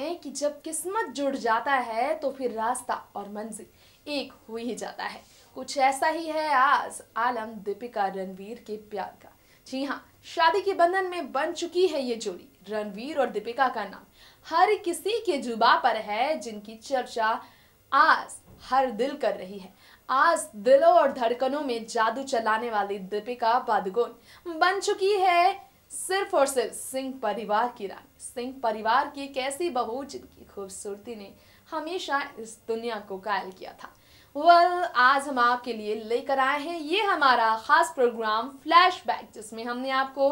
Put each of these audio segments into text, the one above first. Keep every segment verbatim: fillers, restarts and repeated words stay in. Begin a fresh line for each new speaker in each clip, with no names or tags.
हैं कि जब किस्मत जुड़ जाता है तो फिर रास्ता और मंजिल एक हो ही जाता है। कुछ ऐसा ही है आज आलम दीपिका रणवीर के प्यार का। जी हाँ, शादी के बंधन में बन चुकी है ये जोड़ी। रणवीर और दीपिका का नाम हर किसी के जुबा पर है, जिनकी चर्चा आज हर दिल कर रही है। आज दिलों और धड़कनों में जादू चलाने वाली दीपिका पादुकोण बन चुकी है सिर्फ और सिर्फ सिंह परिवार की रानी। सिंह परिवार की एक ऐसी बहू जिनकी खूबसूरती ने हमेशा इस दुनिया को कायल किया था। वेल, आज हम आपके लिए लेकर आए हैं ये हमारा खास प्रोग्राम फ्लैशबैक, जिसमें हमने आपको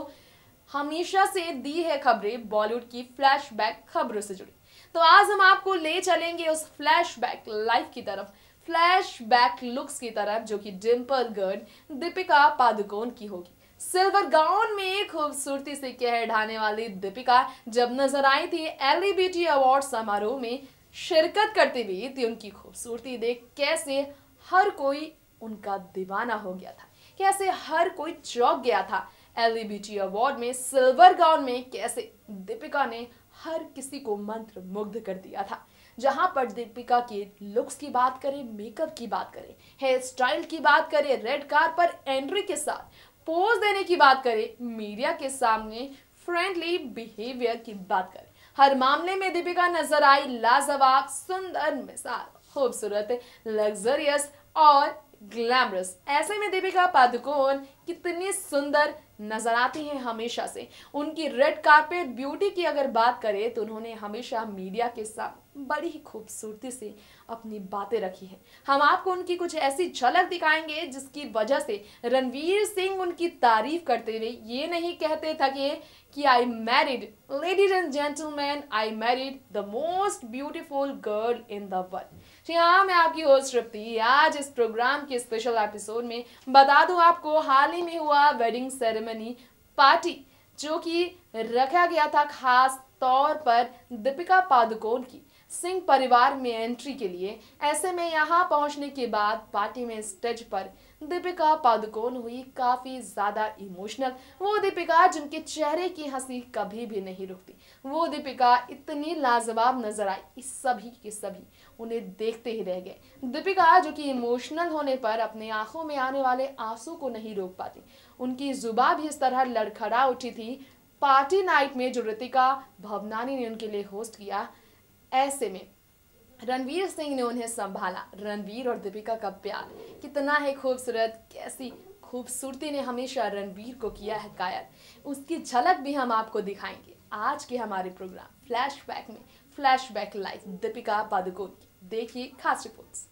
हमेशा से दी है खबरें बॉलीवुड की फ्लैशबैक खबरों से जुड़ी। तो आज हम आपको ले चलेंगे उस फ्लैशबैक लाइफ की तरफ, फ्लैशबैक लुक्स की तरफ, जो कि डिम्पल गर्ल दीपिका पादुकोण की होगी। सिल्वर गाउन में खूबसूरती से कहर ढाने वाली दीपिका जब नजर आई थी L E B T award समारोह में शिरकत करती हुई थी, उनकी खूबसूरती देख कैसे हर कोई उनका दीवाना हो गया था, कैसे हर कोई चौंक गया था। L E B T award में सिल्वर गाउन में कैसे दीपिका ने हर किसी को मंत्र मुग्ध कर दिया था। जहां पर दीपिका के लुक्स की बात करें, मेकअप की बात करें, हेयर स्टाइल की बात करें, रेड कार्पेट एंट्री के साथ पोज देने की बात करें, मीडिया के सामने फ्रेंडली बिहेवियर की बात करें, हर मामले में दीपिका नजर आई लाजवाब, सुंदर, मिसाल, खूबसूरत, लग्जरियस और ग्लैमरस। ऐसे में दीपिका पादुकोण कितनी सुंदर नजर आती हैं हमेशा से। उनकी रेड कार्पेट ब्यूटी की अगर बात करें तो उन्होंने हमेशा मीडिया के साथ बड़ी ही खूबसूरती से अपनी बातें रखी हैं। हम आपको उनकी कुछ ऐसी झलक दिखाएंगे जिसकी वजह से रणवीर सिंह उनकी तारीफ करते हुए ये नहीं कहते थे कि I married, ladies and gentleman, I married the most beautiful girl in the world. जी हाँ, मैं आपकी होस्ट तृप्ति। आज इस प्रोग्राम के स्पेशल एपिसोड में बता दूं आपको, हाल ही में हुआ वेडिंग सेरेमनी पार्टी जो कि रखा गया था खास तौर पर दीपिका पादुकोण की सिंह परिवार में एंट्री के लिए। ऐसे में यहाँ पहुंचने के बाद पार्टी में स्टेज पर दीपिका पादुकोण हुई काफी ज्यादा इमोशनल। वो दीपिका जिनके चेहरे की हंसी कभी भी नहीं रुकती, वो दीपिका इतनी लाजवाब नजर आई, इस सभी के सभी उन्हें देखते ही रह गए। दीपिका जो कि इमोशनल होने पर अपने आंखों में आने वाले आंसू को नहीं रोक पाती, उनकी जुबान भी इस तरह लड़खड़ा उठी थी पार्टी नाइट में जो ऋतिका भवनानी ने उनके लिए होस्ट किया। ऐसे में रणवीर सिंह ने उन्हें संभाला। रणवीर और दीपिका का प्यार कितना है खूबसूरत, कैसी खूबसूरती ने हमेशा रणवीर को किया है कायल, उसकी झलक भी हम आपको दिखाएंगे आज के हमारे प्रोग्राम फ्लैशबैक में। फ्लैशबैक लाइफ दीपिका पादुकोण की, देखिए खास रिपोर्ट्स।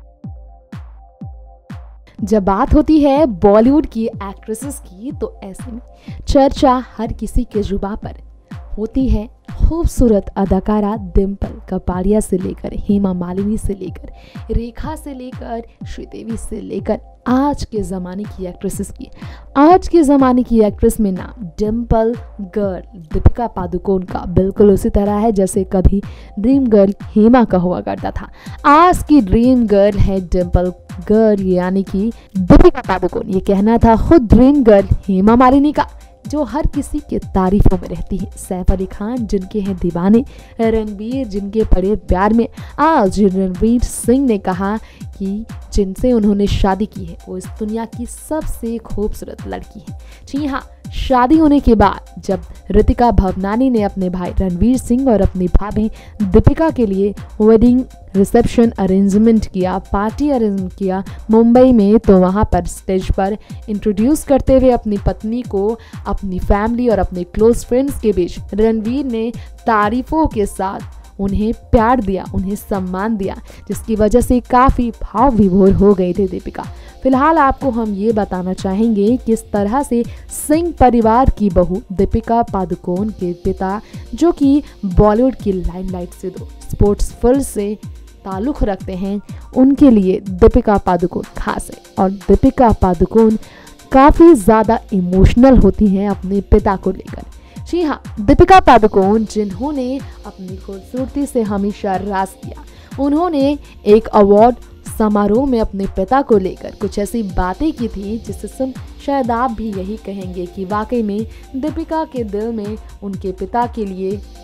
जब बात होती है बॉलीवुड की एक्ट्रेसेस की तो ऐसे में चर्चा हर किसी के जुबान पर होती है खूबसूरत अदाकारा डिम्पल कपाड़िया से लेकर हेमा मालिनी से लेकर रेखा से लेकर श्रीदेवी से लेकर आज के ज़माने की एक्ट्रेसेस की। आज के ज़माने की एक्ट्रेस में नाम डिम्पल गर्ल दीपिका पादुकोण का बिल्कुल उसी तरह है जैसे कभी ड्रीम गर्ल हेमा का हुआ करता था। आज की ड्रीम गर्ल है डिम्पल गर्ल यानी कि दीपिका पादुकोण। ये कहना था खुद ड्रीम गर्ल हेमा मालिनी का, जो हर किसी के तारीफों में रहती है। सैफ अली खान जिनके हैं दीवाने, रणवीर जिनके पड़े प्यार में। आज रणवीर सिंह ने कहा कि जिनसे उन्होंने शादी की है वो इस दुनिया की सबसे खूबसूरत लड़की है। जी हाँ, शादी होने के बाद जब ऋतिका भवनानी ने अपने भाई रणवीर सिंह और अपनी भाभी दीपिका के लिए वेडिंग रिसेप्शन अरेंजमेंट किया, पार्टी अरेंज किया मुंबई में, तो वहाँ पर स्टेज पर इंट्रोड्यूस करते हुए अपनी पत्नी को अपनी फैमिली और अपने क्लोज फ्रेंड्स के बीच रणवीर ने तारीफों के साथ उन्हें प्यार दिया, उन्हें सम्मान दिया, जिसकी वजह से काफ़ी भाव विभोर हो गए थे दीपिका। फिलहाल आपको हम ये बताना चाहेंगे किस तरह से सिंह परिवार की बहू दीपिका पादुकोण के पिता, जो कि बॉलीवुड की लाइमलाइट से दो स्पोर्ट्स फील्ड से ताल्लुक़ रखते हैं, उनके लिए दीपिका पादुकोण खास है। और दीपिका पादुकोण काफ़ी ज़्यादा इमोशनल होती हैं अपने पिता को लेकर। जी हाँ, दीपिका पादुकोण जिन्होंने अपनी खूबसूरती से हमेशा राज किया, उन्होंने एक अवार्ड समारोह में अपने पिता को लेकर कुछ ऐसी बातें की थी जिससे सुन शायद आप भी यही कहेंगे कि वाकई में दीपिका के दिल में उनके पिता के लिए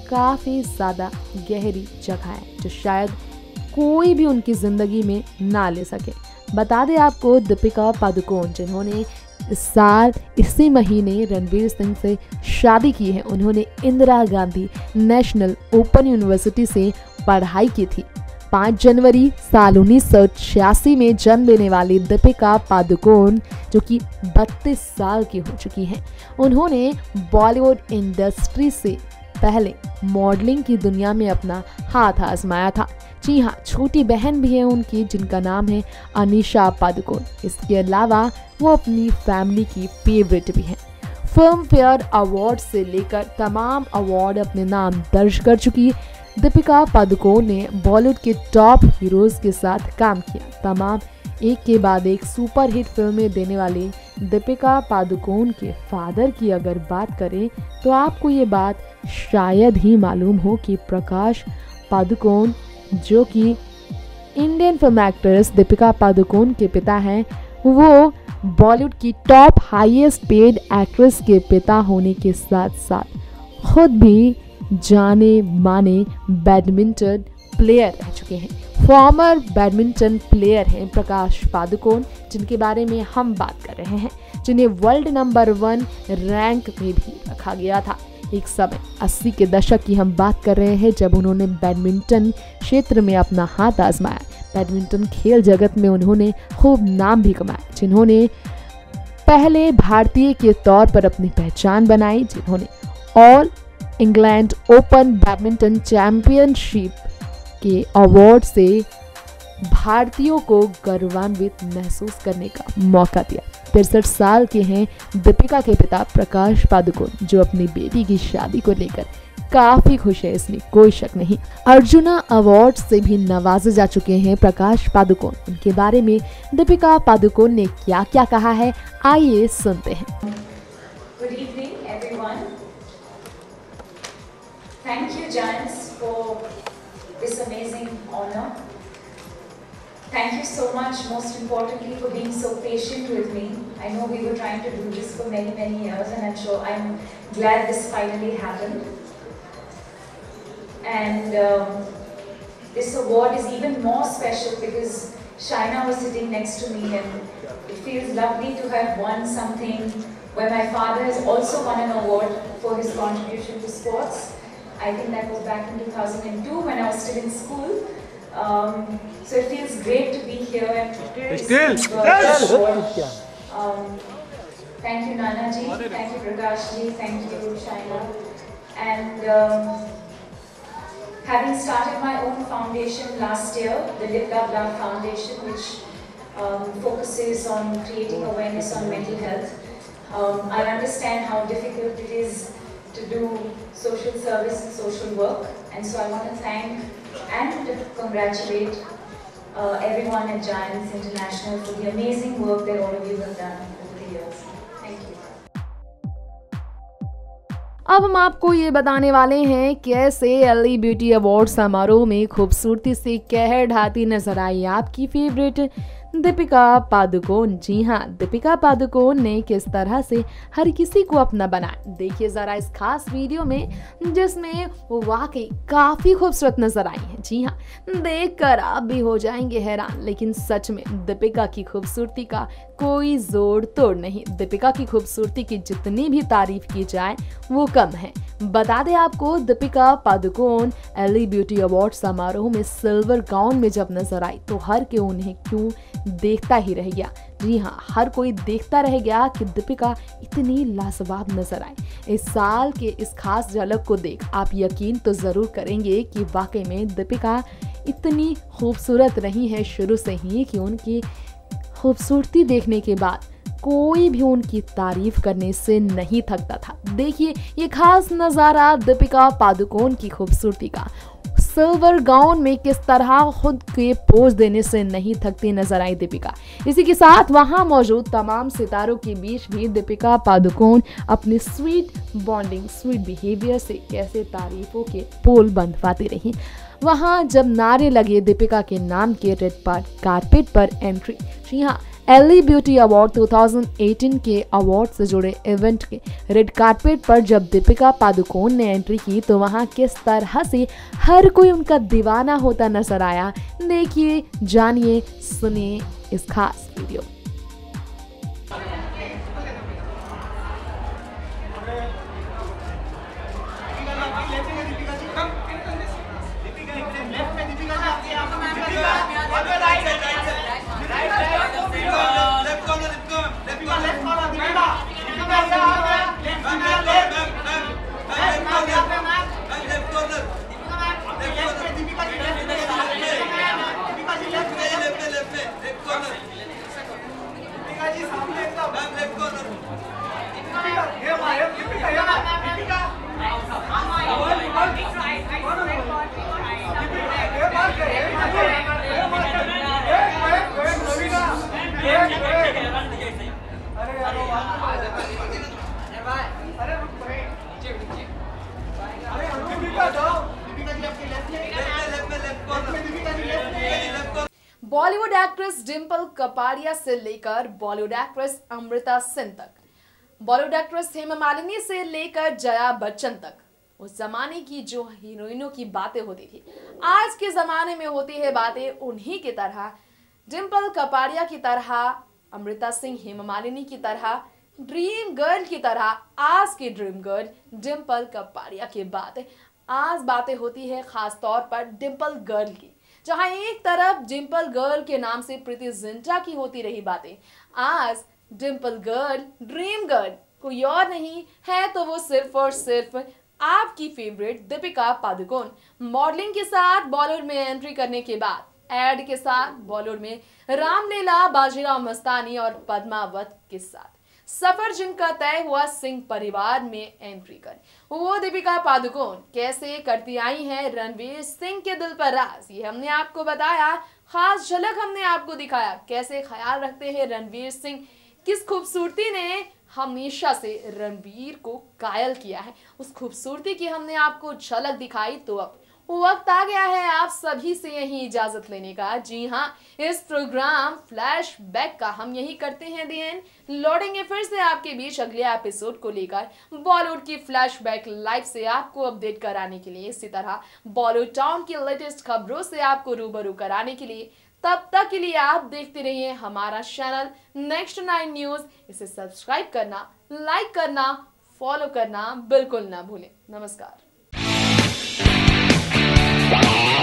काफ़ी ज़्यादा गहरी जगह है जो शायद कोई भी उनकी ज़िंदगी में ना ले सके। बता दें आपको, दीपिका पादुकोण जिन्होंने इस साल इसी महीने रणवीर सिंह से शादी की है, उन्होंने Indira Gandhi national open university से पढ़ाई की थी। पाँच जनवरी साल उन्नीस सौ छियासी में जन्म लेने वाली दीपिका पादुकोण जो कि बत्तीस साल की हो चुकी हैं, उन्होंने बॉलीवुड इंडस्ट्री से पहले मॉडलिंग की दुनिया में अपना हाथ आजमाया था। जी हाँ, छोटी बहन भी है उनकी जिनका नाम है अनीशा पादुकोण। इसके अलावा वो अपनी फैमिली की फेवरेट भी हैं। फिल्म फेयर अवार्ड से लेकर तमाम अवार्ड अपने नाम दर्ज कर चुकी दीपिका पादुकोण ने बॉलीवुड के टॉप हीरोज के साथ काम किया। तमाम एक के बाद एक सुपरहिट फिल्में देने वाली दीपिका पादुकोण के फादर की अगर बात करें तो आपको ये बात शायद ही मालूम हो कि प्रकाश पादुकोण जो कि Indian film actress Deepika Padukone के पिता हैं, वो बॉलीवुड की टॉप हाईएस्ट पेड एक्ट्रेस के पिता होने के साथ साथ खुद भी जाने माने बैडमिंटन प्लेयर रह चुके हैं। फॉर्मर बैडमिंटन प्लेयर हैं प्रकाश पादुकोण, जिनके बारे में हम बात कर रहे हैं, जिन्हें वर्ल्ड नंबर वन रैंक में भी रखा गया था। एक समय अस्सी के दशक की हम बात कर रहे हैं जब उन्होंने बैडमिंटन क्षेत्र में अपना हाथ आजमाया। बैडमिंटन खेल जगत में उन्होंने खूब नाम भी कमाया, जिन्होंने पहले भारतीय के तौर पर अपनी पहचान बनाई, जिन्होंने all England open badminton championship के अवार्ड से भारतीयों को गौरवान्वित महसूस करने का मौका दिया। तिरसठ साल के हैं दीपिका के पिता प्रकाश पादुकोण, जो अपनी बेटी की शादी को लेकर काफी खुश है, इसमें कोई शक नहीं। अर्जुना अवार्ड से भी नवाजे जा चुके हैं प्रकाश पादुकोण। उनके बारे में दीपिका पादुकोण ने क्या क्या कहा है, आइए सुनते हैं।
Good evening, everyone. Thank you, Giants, for this amazing honor. Thank you so much, most importantly, for being so patient with me. I know we were trying to do this for many, many years, and I'm sure I'm glad this finally happened. And um, this award is even more special because Shaina was sitting next to me, and it feels lovely to have won something where my father has also won an award for his contribution to sports. I think that was back in two thousand two when I was still in school. Um, so it feels great to be here and still, still. Um, thank you Nana ji, thank you Prakash ji, thank you Shaina. And um, having started my own foundation last year, the Live Love Love Foundation, which um, focuses on creating awareness on mental health, um, I understand how difficult it is to do social service and social work, and so I want to thank and congratulate uh, everyone at Giants International for the amazing work that all of you have done over the years. Thank you.
अब हम आपको ये बताने वाले हैं कैसे Eli beauty award समारोह में खूबसूरती से कहर ढाती नजर आई आपकी फेवरेट दीपिका पादुकोण। जी हाँ, दीपिका पादुकोण ने किस तरह से हर किसी को अपना बनाया, देखिए जरा इस खास वीडियो में, जिसमें वो वाकई काफी खूबसूरत नजर आई है। जी हाँ, देखकर आप भी हो जाएंगे हैरान, लेकिन सच में दीपिका की खूबसूरती का कोई जोड़ तोड़ नहीं। दीपिका की खूबसूरती की जितनी भी तारीफ की जाए वो कम है। बता दें आपको, Deepika Padukone Elle beauty award समारोह में सिल्वर गाउन में जब नजर आई तो हर के उन्हें क्यों देखता ही रह गया। जी हाँ, हर कोई देखता रह गया कि दीपिका इतनी लाजवाब नजर आए। इस साल के इस खास झलक को देख आप यकीन तो ज़रूर करेंगे कि वाकई में दीपिका इतनी खूबसूरत रही है शुरू से ही कि उनकी खूबसूरती देखने के बाद कोई भी उनकी तारीफ करने से नहीं थकता था। देखिए ये खास नज़ारा दीपिका पादुकोण की खूबसूरती का, सिल्वर गाउन में किस तरह खुद के पोज देने से नहीं थकती नजर आई दीपिका। इसी के साथ वहां मौजूद तमाम सितारों के बीच भी दीपिका पादुकोण अपनी स्वीट बॉन्डिंग, स्वीट बिहेवियर से कैसे तारीफों के पोल बंधवाती रही। वहां जब नारे लगे दीपिका के नाम के रेड कारपेट पर एंट्री, जी हाँ, एली ब्यूटी अवार्ड दो हज़ार अठारह के अवार्ड से जुड़े इवेंट के रेड कार्पेट पर जब दीपिका पादुकोण ने एंट्री की तो वहां किस तरह से हर कोई उनका दीवाना होता नजर आया। देखिए, जानिए, सुनिए इस खास video.
Bollywood actress Dimple Kapadia से लेकर बॉलीवुड एक्ट्रेस अमृता सिंह तक, बॉलीवुड एक्ट्रेस हेमा मालिनी से लेकर जया बच्चन तक, उस जमाने की जो हीरोइनों की बातें होती थी आज के जमाने में होती है बातें उन्हीं की तरह। डिंपल कपाड़िया की तरह, अमृता सिंह, हेमा मालिनी की तरह, ड्रीम गर्ल की तरह आज की ड्रीम गर्ल डिंपल कपाड़िया की बातें आज बातें होती है खास तौर पर डिंपल गर्ल की। जहां एक तरफ डिंपल गर्ल के नाम से प्रीति जिंटा की होती रही बातें, आज डिंपल गर्ल, ड्रीम गर्ल कोई और नहीं है तो वो सिर्फ और सिर्फ आपकी फेवरेट दीपिका पादुकोण। मॉडलिंग के साथ बॉलीवुड में एंट्री करने के बाद एड के साथ बॉलीवुड में रामलीला, बाजीराव मस्तानी और पद्मावत के साथ सफर जिनका तय हुआ सिंह परिवार में एंट्री कर, वो दीपिका पादुकोण कैसे करती आई हैं रणवीर सिंह के दिल पर राज, ये हमने आपको बताया। खास झलक हमने आपको दिखाया कैसे ख्याल रखते हैं रणवीर सिंह, किस खूबसूरती ने हमेशा से रणवीर को कायल किया है, उस खूबसूरती की हमने आपको झलक दिखाई। तो अब वक्त आ गया है आप सभी से यही इजाजत लेने का। जी हाँ, इस प्रोग्राम फ्लैश बैक का हम यही करते हैं देन लौटेंगे फिर से आपके बीच अगले एपिसोड को लेकर बॉलीवुड की फ्लैश बैक लाइव से आपको अपडेट कराने के लिए, इसी तरह बॉलीवुड टाउन की लेटेस्ट खबरों से आपको रूबरू कराने के लिए। तब तक के लिए आप देखते रहिए हमारा चैनल नेक्स्ट नाइन न्यूज। इसे सब्सक्राइब करना, लाइक करना, फॉलो करना बिल्कुल ना भूलें। नमस्कार।